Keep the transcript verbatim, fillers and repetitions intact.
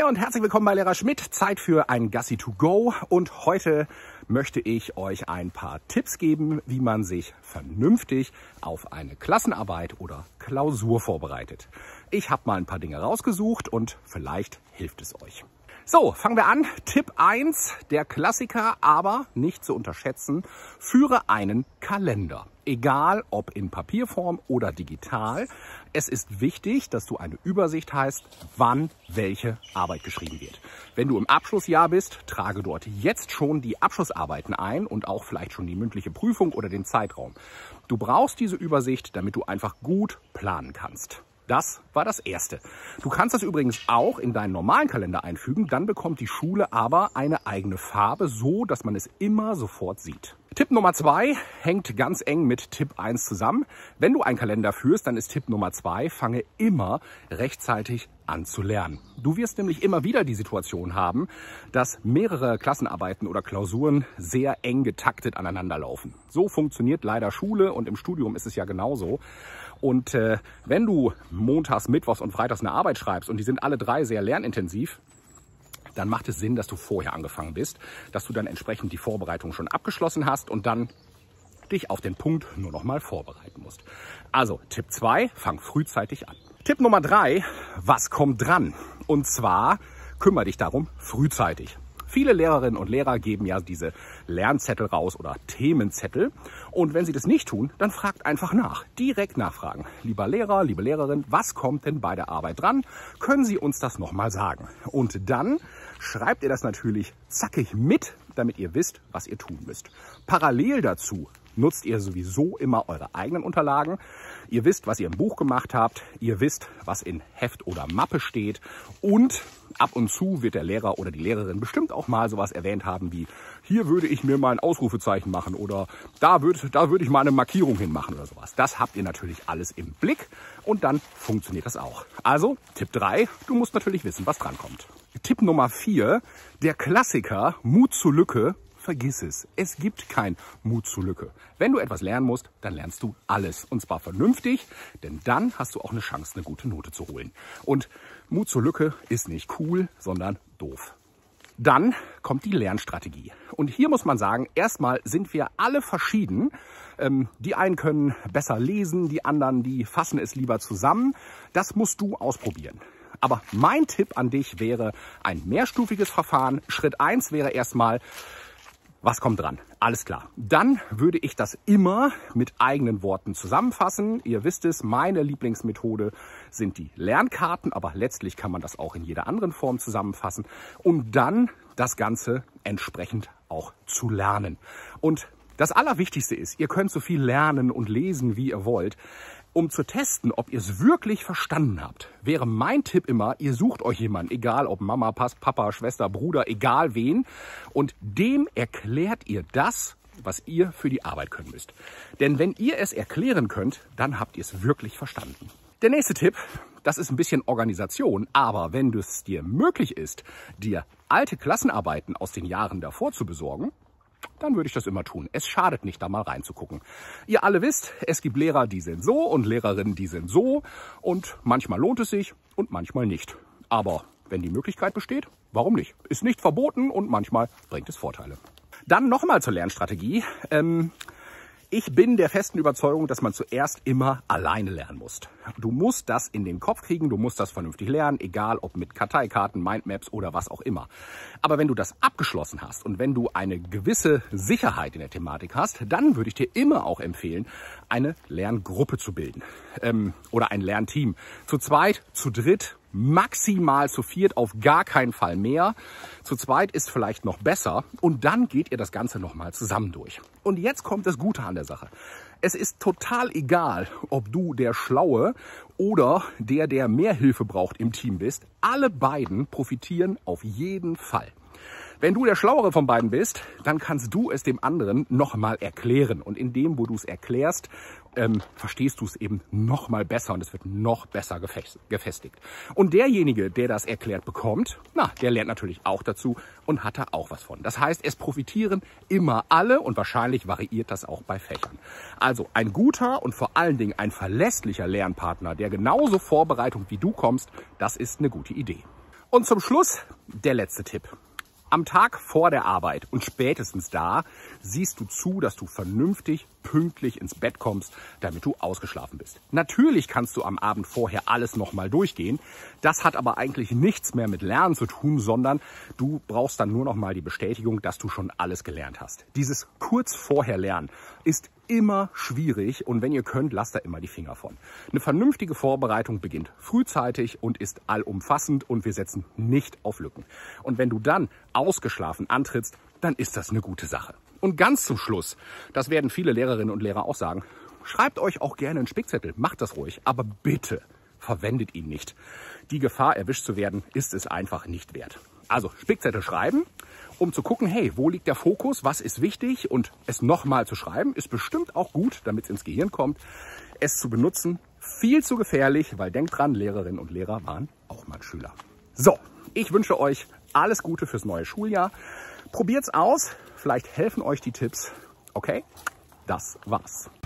und herzlich willkommen bei Lehrer Schmidt. Zeit für ein Gassi to go und heute möchte ich euch ein paar Tipps geben, wie man sich vernünftig auf eine Klassenarbeit oder Klausur vorbereitet. Ich habe mal ein paar Dinge rausgesucht und vielleicht hilft es euch. So, fangen wir an. Tipp eins, der Klassiker, aber nicht zu unterschätzen, führe einen Kalender. Egal ob in Papierform oder digital. Es ist wichtig, dass du eine Übersicht hast, wann welche Arbeit geschrieben wird. Wenn du im Abschlussjahr bist, trage dort jetzt schon die Abschlussarbeiten ein und auch vielleicht schon die mündliche Prüfung oder den Zeitraum. Du brauchst diese Übersicht, damit du einfach gut planen kannst. Das war das Erste. Du kannst das übrigens auch in deinen normalen Kalender einfügen, dann bekommt die Schule aber eine eigene Farbe, so dass man es immer sofort sieht. Tipp Nummer zwei hängt ganz eng mit Tipp eins zusammen. Wenn du einen Kalender führst, dann ist Tipp Nummer zwei, fange immer rechtzeitig an zu lernen. Du wirst nämlich immer wieder die Situation haben, dass mehrere Klassenarbeiten oder Klausuren sehr eng getaktet aneinander laufen. So funktioniert leider Schule und im Studium ist es ja genauso. Und äh, wenn du montags, mittwochs und freitags eine Arbeit schreibst und die sind alle drei sehr lernintensiv, dann macht es Sinn, dass du vorher angefangen bist, dass du dann entsprechend die Vorbereitung schon abgeschlossen hast und dann dich auf den Punkt nur noch mal vorbereiten musst. Also Tipp zwei, fang frühzeitig an. Tipp Nummer drei, was kommt dran? Und zwar kümmere dich darum frühzeitig. Viele Lehrerinnen und Lehrer geben ja diese Lernzettel raus oder Themenzettel. Und wenn sie das nicht tun, dann fragt einfach nach. Direkt nachfragen. Lieber Lehrer, liebe Lehrerin, was kommt denn bei der Arbeit dran? Können Sie uns das nochmal sagen? Und dann schreibt ihr das natürlich zackig mit, damit ihr wisst, was ihr tun müsst. Parallel dazu nutzt ihr sowieso immer eure eigenen Unterlagen. Ihr wisst, was ihr im Buch gemacht habt. Ihr wisst, was in Heft oder Mappe steht. Und ab und zu wird der Lehrer oder die Lehrerin bestimmt auch mal sowas erwähnt haben wie, hier würde ich mir mal ein Ausrufezeichen machen oder da würde, da würde ich mal eine Markierung hinmachen oder sowas. Das habt ihr natürlich alles im Blick und dann funktioniert das auch. Also Tipp drei, du musst natürlich wissen, was dran kommt. Tipp Nummer vier, der Klassiker, Mut zur Lücke. Vergiss es. Es gibt kein Mut zur Lücke. Wenn du etwas lernen musst, dann lernst du alles. Und zwar vernünftig, denn dann hast du auch eine Chance, eine gute Note zu holen. Und Mut zur Lücke ist nicht cool, sondern doof. Dann kommt die Lernstrategie. Und hier muss man sagen, erstmal sind wir alle verschieden. Ähm, die einen können besser lesen, die anderen, die fassen es lieber zusammen. Das musst du ausprobieren. Aber mein Tipp an dich wäre ein mehrstufiges Verfahren. Schritt eins wäre erstmal, was kommt dran? Alles klar. Dann würde ich das immer mit eigenen Worten zusammenfassen. Ihr wisst es, meine Lieblingsmethode sind die Lernkarten, aber letztlich kann man das auch in jeder anderen Form zusammenfassen, um dann das Ganze entsprechend auch zu lernen. Und das Allerwichtigste ist, ihr könnt so viel lernen und lesen, wie ihr wollt. Um zu testen, ob ihr es wirklich verstanden habt, wäre mein Tipp immer, ihr sucht euch jemanden, egal ob Mama, Papa, Schwester, Bruder, egal wen, und dem erklärt ihr das, was ihr für die Arbeit können müsst. Denn wenn ihr es erklären könnt, dann habt ihr es wirklich verstanden. Der nächste Tipp, das ist ein bisschen Organisation, aber wenn es dir möglich ist, dir alte Klassenarbeiten aus den Jahren davor zu besorgen, dann würde ich das immer tun. Es schadet nicht, da mal reinzugucken. Ihr alle wisst, es gibt Lehrer, die sind so und Lehrerinnen, die sind so. Und manchmal lohnt es sich und manchmal nicht. Aber wenn die Möglichkeit besteht, warum nicht? Ist nicht verboten und manchmal bringt es Vorteile. Dann nochmal zur Lernstrategie. Ähm, Ich bin der festen Überzeugung, dass man zuerst immer alleine lernen muss. Du musst das in den Kopf kriegen, du musst das vernünftig lernen, egal ob mit Karteikarten, Mindmaps oder was auch immer. Aber wenn du das abgeschlossen hast und wenn du eine gewisse Sicherheit in der Thematik hast, dann würde ich dir immer auch empfehlen, eine Lerngruppe zu bilden ähm, oder ein Lernteam. Zu zweit, zu dritt, maximal zu viert, auf gar keinen Fall mehr. Zu zweit ist vielleicht noch besser und dann geht ihr das Ganze nochmal zusammen durch. Und jetzt kommt das Gute an der Sache. Es ist total egal, ob du der Schlaue oder der, der mehr Hilfe braucht im Team bist. Alle beiden profitieren auf jeden Fall. Wenn du der Schlauere von beiden bist, dann kannst du es dem anderen nochmal erklären. Und in dem, wo du es erklärst, ähm, verstehst du es eben nochmal besser und es wird noch besser gefestigt. Und derjenige, der das erklärt bekommt, na, der lernt natürlich auch dazu und hat da auch was von. Das heißt, es profitieren immer alle und wahrscheinlich variiert das auch bei Fächern. Also ein guter und vor allen Dingen ein verlässlicher Lernpartner, der genauso Vorbereitung wie du kommst, das ist eine gute Idee. Und zum Schluss der letzte Tipp. Am Tag vor der Arbeit und spätestens da siehst du zu, dass du vernünftig, pünktlich ins Bett kommst, damit du ausgeschlafen bist. Natürlich kannst du am Abend vorher alles nochmal durchgehen. Das hat aber eigentlich nichts mehr mit Lernen zu tun, sondern du brauchst dann nur noch mal die Bestätigung, dass du schon alles gelernt hast. Dieses kurz vorher Lernen ist immer schwierig und wenn ihr könnt, lasst da immer die Finger von. Eine vernünftige Vorbereitung beginnt frühzeitig und ist allumfassend und wir setzen nicht auf Lücken. Und wenn du dann ausgeschlafen antrittst, dann ist das eine gute Sache. Und ganz zum Schluss, das werden viele Lehrerinnen und Lehrer auch sagen, schreibt euch auch gerne einen Spickzettel, macht das ruhig, aber bitte verwendet ihn nicht. Die Gefahr, erwischt zu werden, ist es einfach nicht wert. Also Spickzettel schreiben, um zu gucken, hey, wo liegt der Fokus, was ist wichtig und es nochmal zu schreiben, ist bestimmt auch gut, damit es ins Gehirn kommt. Es zu benutzen, viel zu gefährlich, weil denkt dran, Lehrerinnen und Lehrer waren auch mal Schüler. So, ich wünsche euch alles Gute fürs neue Schuljahr. Probiert's aus, vielleicht helfen euch die Tipps. Okay, das war's.